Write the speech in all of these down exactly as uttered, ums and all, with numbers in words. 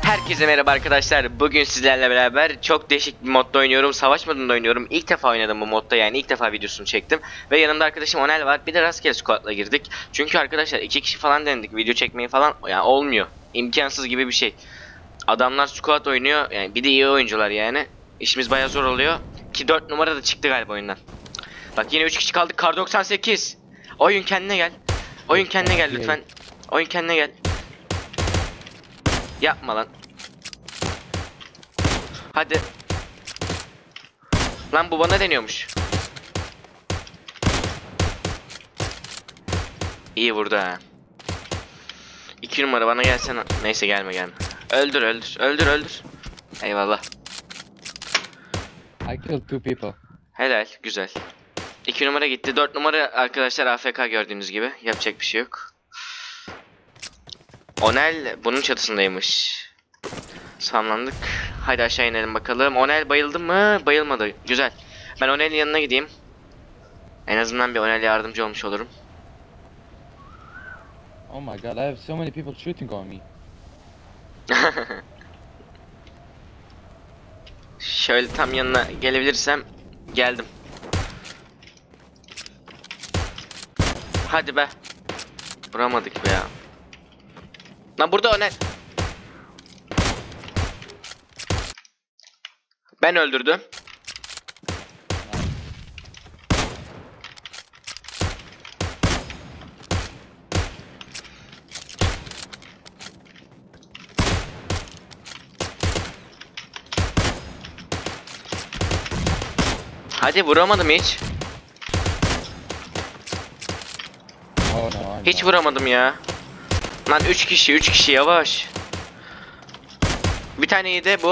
Herkese merhaba arkadaşlar. Bugün sizlerle beraber çok değişik bir modda oynuyorum. Savaş modunda oynuyorum. İlk defa oynadım bu modda, yani ilk defa videosunu çektim. Ve yanımda arkadaşım Onel var. Bir de rastgele squad'la girdik. Çünkü arkadaşlar iki kişi falan denedik video çekmeyi falan. Yani olmuyor. İmkansız gibi bir şey. Adamlar squad oynuyor. Yani bir de iyi oyuncular yani. İşimiz bayağı zor oluyor. Ki dört numara da çıktı galiba oyundan. Bak yine üç kişi kaldık. Kar doksan sekiz. Oyun kendine gel. Oyun kendine gel lütfen. Oyun kendine gel. Yapma lan. Hadi. Lan bu bana deniyormuş. İyi vurdu ha. İki numara bana gelsene. Neyse gelme gelme. Öldür öldür öldür öldür. Eyvallah. I killed two people. Helal güzel. İki numara gitti. Dört numara arkadaşlar A F K gördüğünüz gibi. Yapacak bir şey yok. Onel bunun çatısındaymış. Samlandık. Haydi aşağı inelim bakalım. Onel bayıldı mı? Bayılmadı. Güzel. Ben Onel'in yanına gideyim. En azından bir Onel'e yardımcı olmuş olurum. Oh my god, I have so many people shooting on me. Şöyle tam yanına gelebilirsem geldim. Hadi be. Vuramadık be ya. Lan burada Onel. Ben öldürdüm. Hadi vuramadım hiç. Oh no, I'm Hiç down. vuramadım ya. Lan üç kişi üç kişi yavaş. Bir tane yedi bu.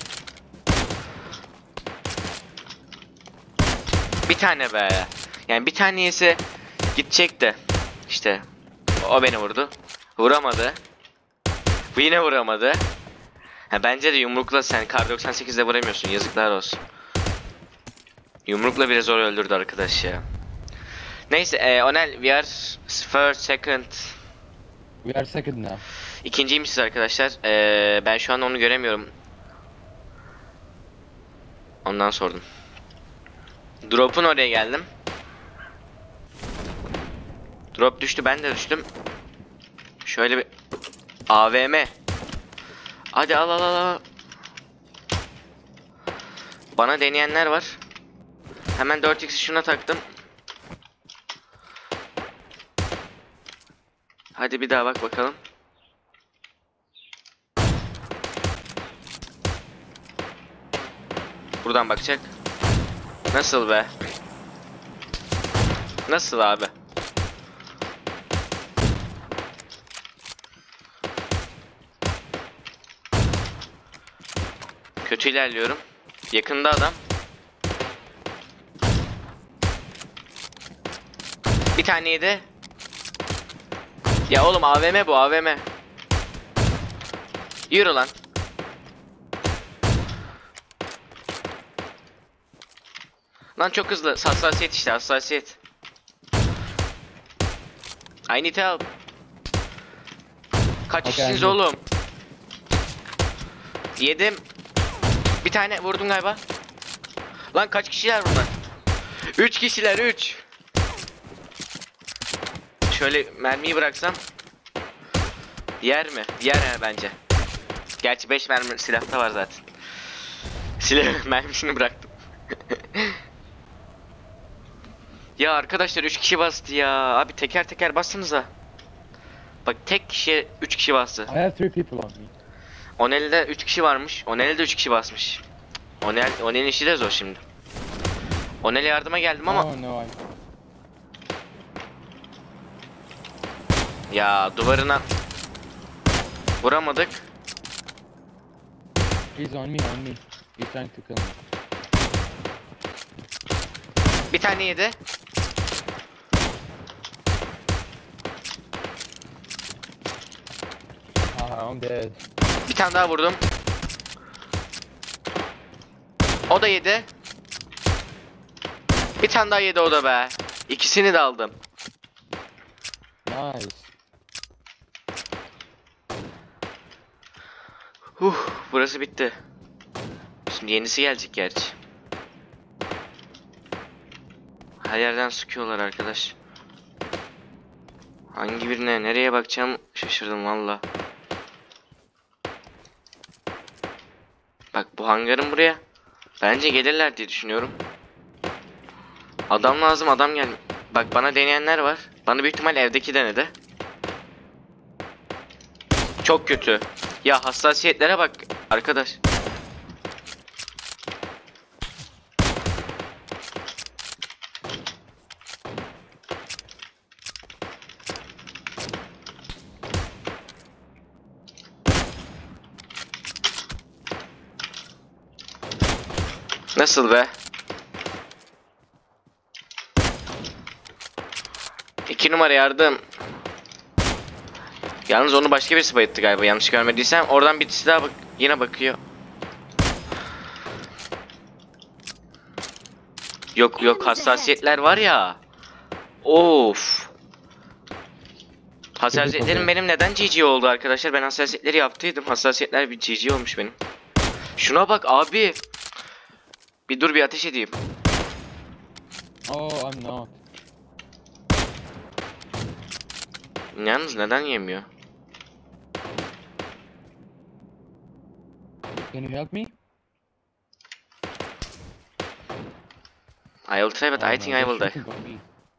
Bir tane be. Yani bir tane yese gidecek de. İşte o beni vurdu. Vuramadı. Bu yine vuramadı. Ha, bence de yumrukla sen Kar doksan sekizde vuramıyorsun. Yazıklar olsun. Yumrukla bile zor öldürdü arkadaş ya. Neyse e, Onel we are first second. We are second now. İkinciymişiz arkadaşlar. E, ben şu an onu göremiyorum. Ondan sordum. Drop'un oraya geldim. Drop düştü, ben de düştüm. Şöyle bir A V M. Hadi al al al al. Bana deneyenler var. Hemen dört x'i şuna taktım. Hadi bir daha bak bakalım. Buradan bakacak. Nasıl be? Nasıl abi? Kötü ilerliyorum. Yakında adam. Bir tane yedi. Ya oğlum A V M bu A V M. Yürü lan. Lan çok hızlı. Hassasiyet işte, hassasiyet. I need help. Kaç Okay, kişisiniz I need- oğlum? Yedim. Bir tane vurdum galiba. Lan kaç kişiler bunlar? Üç kişiler, üç. Şöyle mermiyi bıraksam yer mi? Yer he bence. Gerçi beş mermi silahta var zaten. Silah mermisini bıraktım. Ya arkadaşlar üç kişi bastı ya. Abi teker teker bassanıza. Bak tek kişi üç kişi bastı. I have three people on me. Onel'de üç kişi varmış. Onel'de üç kişi basmış. Onel Onel'in işi de zor şimdi. Onel'e yardıma geldim ama Oh no, I'm... ya duvarına vuramadık. He's on me, on me. He's trying to kill me. Bir tane yedi. Ah, I'm dead. Bir tane daha vurdum. O da yedi. Bir tane daha yedi o da be. İkisini de aldım. Nice. Huh, burası bitti. Şimdi yenisi gelecek gerçi. Her yerden sıkıyorlar arkadaş. Hangi birine nereye bakacağım şaşırdım valla. Bak bu hangarın buraya. Bence gelirler diye düşünüyorum. Adam lazım, adam gel. Bak bana deneyenler var. Bana büyük ihtimal evdeki denedi. Çok kötü. Ya hassasiyetlere bak arkadaş. Nasıl be? İki numara yardım. Yalnız onu başka birisi bayılttı galiba, yanlış görmediysem. Oradan birisi daha bak yine bakıyor. Yok yok, hassasiyetler var ya. Of. Hassasiyetlerim benim neden G G oldu arkadaşlar? Ben hassasiyetleri yaptıydım. Hassasiyetler bir G G olmuş benim. Şuna bak abi. Bir dur, bir ateş edeyim. Oh, I'm not. Yalnız neden yemiyor? Can you help me? I will try but Oh, I think no, I will they're die. shooting on me.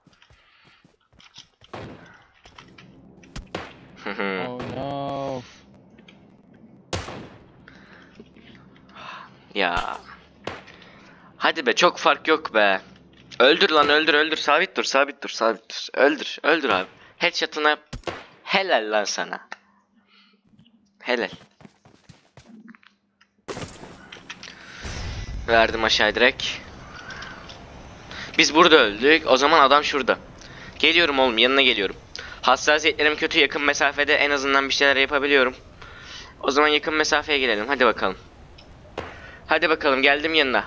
Oh no. Ya. Hadi be, çok fark yok be. Öldür lan, öldür öldür, sabit dur sabit dur sabit dur. Öldür öldür abi. Headshot'ına yap. Helal lan sana. Helal. Verdim aşağı direkt. Biz burada öldük. O zaman adam şurada. Geliyorum oğlum, yanına geliyorum. Hassasiyetlerim kötü, yakın mesafede en azından bir şeyler yapabiliyorum. O zaman yakın mesafeye gelelim. Hadi bakalım. Hadi bakalım, geldim yanına.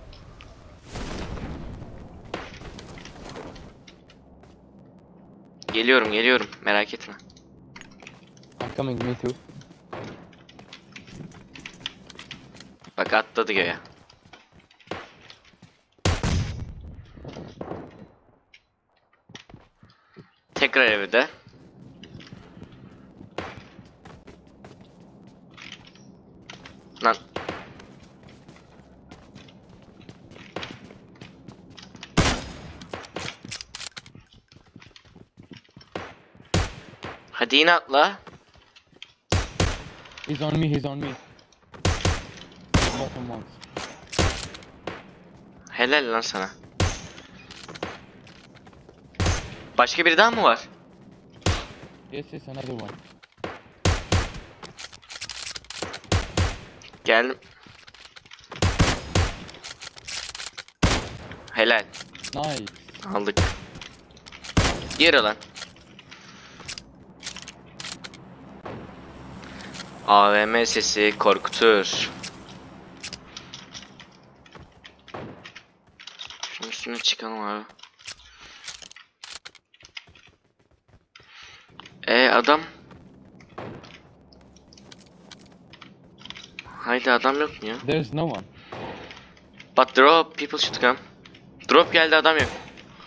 Geliyorum geliyorum, merak etme. I'm coming, me too. Bak atladı göğe. Tekrar evde. Lan. Hadi yine atla. He's on me, he's on me. Bottom ones. Helal lan sana. Başka biri daha mı var? Yes, yes, another one. Geldim. Helal. Nice. Aldık. Yere lan. A V M sesi korkutur. Şunun üstüne çıkalım abi. E adam. Haydi adam yok mu ya? There's no one. But drop, people should come. Drop geldi, adam yok.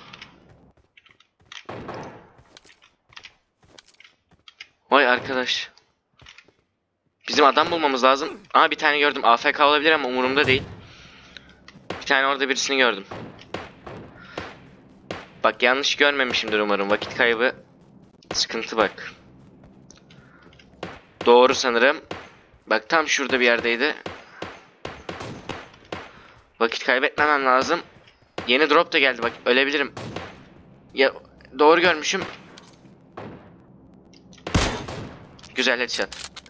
Vay arkadaş. Bizim adam bulmamız lazım. Aa, bir tane gördüm. A F K olabilir ama umurumda değil. Bir tane orada birisini gördüm. Bak yanlış görmemişimdir umarım. Vakit kaybı sıkıntı bak. Doğru sanırım. Bak tam şurada bir yerdeydi. Vakit kaybetmemem lazım. Yeni drop da geldi, bak ölebilirim. Ya doğru görmüşüm. Güzel headshot.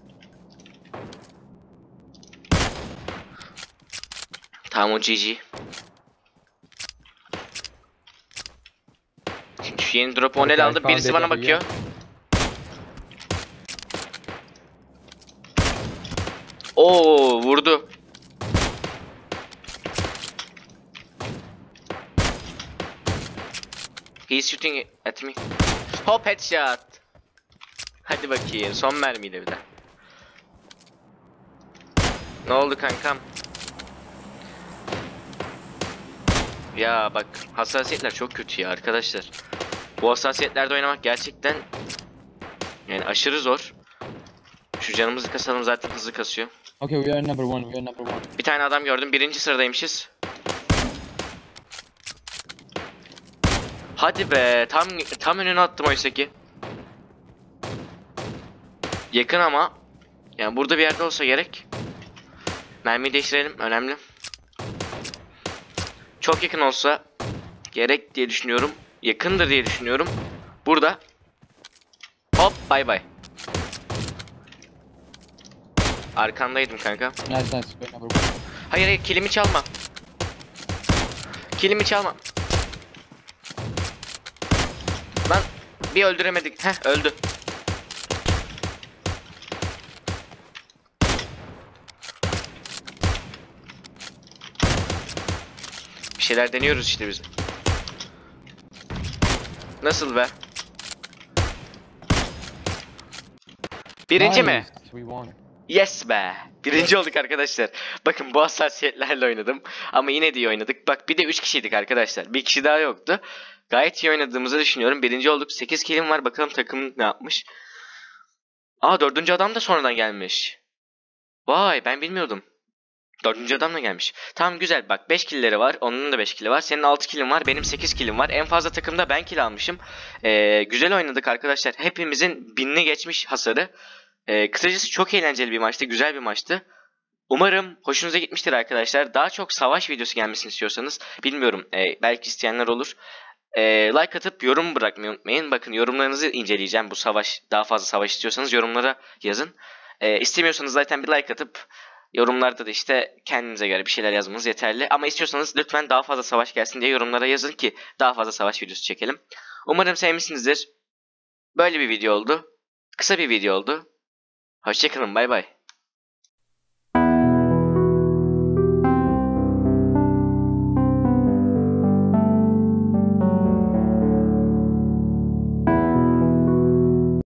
Tamam, o G G. Şimdi şu yeni drop'u onel aldı. Birisi bana bakıyor. Oo, vurdu. He's shooting at me. Hop, headshot. Hadi bakayım, son mermiyle bir de. Ne oldu kankam? Ya bak, hassasiyetler çok kötü ya arkadaşlar. Bu hassasiyetlerde oynamak gerçekten yani aşırı zor. Şu canımızı kasalım, zaten hızlı kasıyor. Okay, we are number one. We are number one. Bir tane adam gördüm. Birinci sıradaymışız. Hadi be. Tam tam önüne attım oysa ki. Yakın ama. Yani burada bir yerde olsa gerek. Mermiyi değiştirelim. Önemli. Çok yakın olsa gerek diye düşünüyorum. Yakındır diye düşünüyorum. Burada. Hop, bay bay. Arkandaydım kanka. Nice, nice. We are number one. Hayır hayır, kilimi çalma. Kilimi çalma. Lan bir öldüremedik. Heh, öldü. Bir şeyler deniyoruz işte biz. Nasıl be? Birinci mi? Nice. We won. Yes be. Birinci olduk arkadaşlar. Bakın bu hassasiyetlerle oynadım. Ama yine de iyi oynadık. Bak bir de üç kişiydik arkadaşlar. Bir kişi daha yoktu. Gayet iyi oynadığımızı düşünüyorum. Birinci olduk. sekiz kilim var. Bakalım takım ne yapmış. Aa, dördüncü adam da sonradan gelmiş. Vay, ben bilmiyordum. Dördüncü adam da gelmiş. Tamam, güzel. Bak beş killeri var. Onun da beş kili var. Senin altı kilin var. Benim sekiz kilim var. En fazla takımda ben kill almışım. Ee, güzel oynadık arkadaşlar. Hepimizin binini geçmiş hasarı. Ee, kısacası çok eğlenceli bir maçtı. Güzel bir maçtı. Umarım hoşunuza gitmiştir arkadaşlar. Daha çok savaş videosu gelmesini istiyorsanız, bilmiyorum, e, belki isteyenler olur. E, like atıp yorum bırakmayı unutmayın. Bakın, yorumlarınızı inceleyeceğim. Bu savaş, daha fazla savaş istiyorsanız yorumlara yazın. E, istemiyorsanız zaten bir like atıp yorumlarda da işte kendinize göre bir şeyler yazmanız yeterli. Ama istiyorsanız lütfen daha fazla savaş gelsin diye yorumlara yazın ki daha fazla savaş videosu çekelim. Umarım sevmişsinizdir. Böyle bir video oldu. Kısa bir video oldu. Hoşçakalın, bay bay.